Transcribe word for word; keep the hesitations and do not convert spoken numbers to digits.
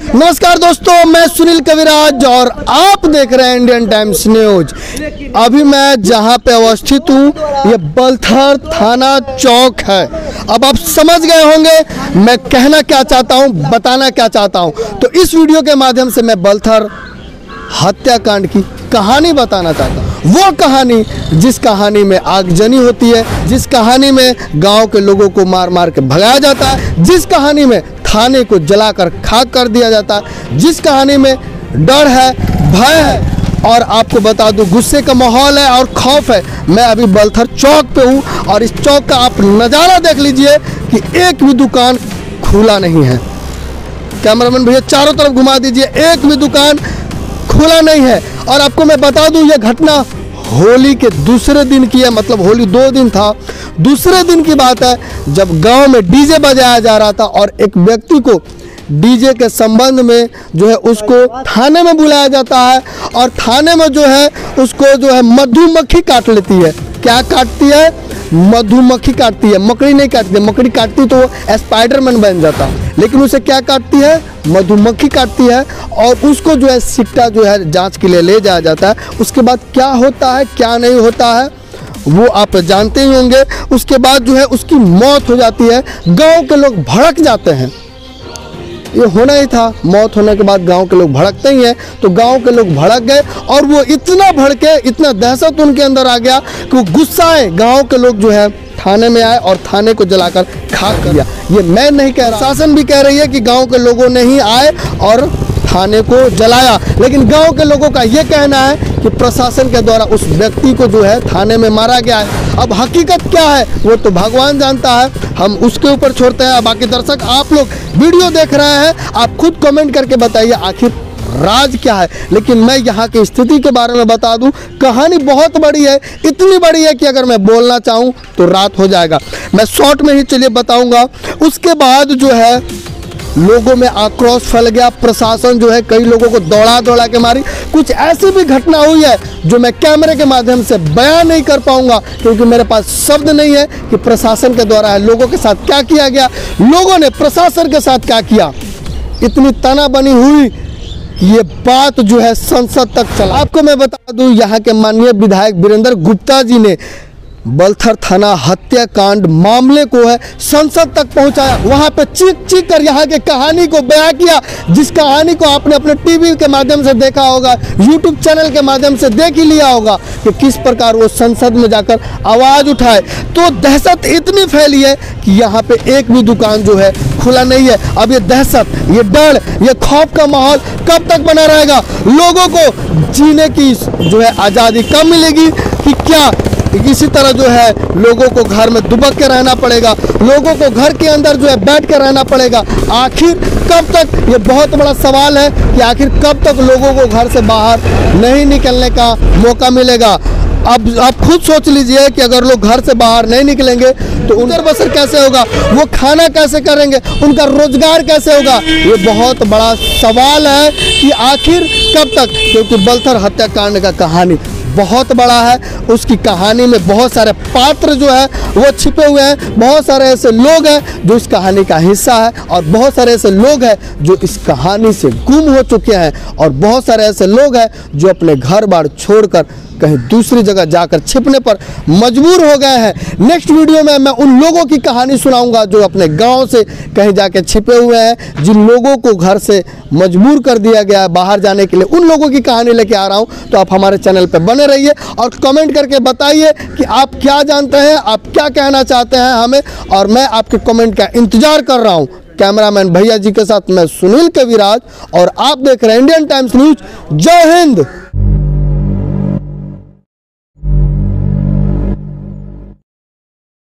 नमस्कार दोस्तों, मैं सुनील कविराज और आप देख रहे हैं इंडियन टाइम्स न्यूज। अभी मैं जहां पे अवस्थित हूं ये बलथर थाना चौक है। अब आप समझ गए होंगे मैं कहना क्या चाहता हूं, बताना क्या चाहता हूं। तो इस वीडियो के माध्यम से मैं बलथर हत्याकांड की कहानी बताना चाहता हूं। वो कहानी जिस कहानी में आगजनी होती है, जिस कहानी में गांव के लोगों को मार मार के भगाया जाता है, जिस कहानी में थाने को जलाकर खाक कर दिया जाता है, जिस कहानी में डर है, भय है और आपको बता दूं गुस्से का माहौल है और खौफ है। मैं अभी बलथर चौक पे हूँ और इस चौक का आप नज़ारा देख लीजिए कि एक भी दुकान खुला नहीं है। कैमरामैन भैया चारों तरफ घुमा दीजिए, एक भी दुकान खुला नहीं है। और आपको मैं बता दूं ये घटना होली के दूसरे दिन की है, मतलब होली दो दिन था, दूसरे दिन की बात है जब गांव में डीजे बजाया जा रहा था और एक व्यक्ति को डीजे के संबंध में जो है उसको थाने में बुलाया जाता है और थाने में जो है उसको जो है मधुमक्खी काट लेती है। क्या काटती है? मधुमक्खी काटती है, मकड़ी नहीं काटती है। मकड़ी काटती तो स्पाइडरमैन बन जाता, लेकिन उसे क्या काटती है? मधुमक्खी काटती है और उसको जो है सिट्टा जो है जांच के लिए ले जाया जाता है। उसके बाद क्या होता है क्या नहीं होता है वो आप जानते ही होंगे। उसके बाद जो है उसकी मौत हो जाती है। गांव के लोग भड़क जाते हैं, ये होना ही था। मौत होने के बाद गांव के लोग भड़कते ही हैं, तो गांव के लोग भड़क गए और वो इतना भड़के, इतना दहशत उनके अंदर आ गया कि वो गुस्साए। गांव के लोग जो है थाने में आए और थाने को जलाकर खाक कर दिया। ये मैं नहीं कह रहा, शासन भी कह रही है कि गांव के लोगों ने ही आए और थाने को जलाया, लेकिन गांव के लोगों का ये कहना है कि प्रशासन के द्वारा उस व्यक्ति को जो है थाने में मारा गया है। अब हकीकत क्या है वो तो भगवान जानता है, हम उसके ऊपर छोड़ते हैं। बाकी दर्शक आप लोग वीडियो देख रहे हैं, आप खुद कमेंट करके बताइए आखिर राज क्या है। लेकिन मैं यहाँ की स्थिति के बारे में बता दूं, कहानी बहुत बड़ी है, इतनी बड़ी है कि अगर मैं बोलना चाहूँ तो रात हो जाएगा। मैं शॉर्ट में ही चलिए बताऊंगा। उसके बाद जो है लोगों में आक्रोश फैल गया। प्रशासन जो है कई लोगों को दौड़ा दौड़ा के मारी। कुछ ऐसी भी घटना हुई है जो मैं कैमरे के माध्यम से बयान नहीं कर पाऊंगा क्योंकि मेरे पास शब्द नहीं है कि प्रशासन के द्वारा है लोगों के साथ क्या किया गया, लोगों ने प्रशासन के साथ क्या किया। इतनी तना बनी हुई ये बात जो है संसद तक चला। आपको मैं बता दूं यहाँ के माननीय विधायक वीरेंद्र गुप्ता जी ने बलथर थाना हत्याकांड मामले को है संसद तक पहुंचाया। वहां पे चीख चीख कर यहाँ के कहानी को बयां किया, जिस कहानी को आपने अपने टीवी के माध्यम से देखा होगा, यूट्यूब चैनल के माध्यम से देख ही लिया होगा कि किस प्रकार वो संसद में जाकर आवाज उठाए। तो दहशत इतनी फैली है कि यहाँ पे एक भी दुकान जो है खुला नहीं है। अब ये दहशत, ये डर, ये खौफ का माहौल कब तक बना रहेगा? लोगों को जीने की जो है आज़ादी कब मिलेगी कि क्या इसी तरह जो है लोगों को घर में दुबक के रहना पड़ेगा, लोगों को घर के अंदर जो है बैठ के रहना पड़ेगा? आखिर कब तक? ये बहुत बड़ा सवाल है कि आखिर कब तक लोगों को घर से बाहर नहीं निकलने का मौका मिलेगा। अब आप खुद सोच लीजिए कि अगर लोग घर से बाहर नहीं निकलेंगे तो उनका बसर कैसे होगा, वो खाना कैसे करेंगे, उनका रोजगार कैसे होगा? ये बहुत बड़ा सवाल है कि आखिर कब तक, क्योंकि बलथर हत्याकांड का कहानी बहुत बड़ा है। उसकी कहानी में बहुत सारे पात्र जो है वो छिपे हुए हैं, बहुत सारे ऐसे लोग हैं जो इस कहानी का हिस्सा है और बहुत सारे ऐसे लोग हैं जो इस कहानी से गुम हो चुके हैं और बहुत सारे ऐसे लोग हैं जो अपने घर बार छोड़कर कहीं दूसरी जगह जाकर छिपने पर मजबूर हो गए हैं। नेक्स्ट वीडियो में मैं उन लोगों की कहानी सुनाऊंगा जो अपने गांव से कहीं जाके छिपे हुए हैं, जिन लोगों को घर से मजबूर कर दिया गया है बाहर जाने के लिए। उन लोगों की कहानी लेके आ रहा हूं, तो आप हमारे चैनल पर बने रहिए और कमेंट करके बताइए कि आप क्या जानते हैं, आप क्या कहना चाहते हैं हमें, और मैं आपके कमेंट का इंतजार कर रहा हूँ। कैमरामैन भैया जी के साथ मैं सुनील कविराज और आप देख रहे हैं इंडियन टाइम्स न्यूज। जय हिंद।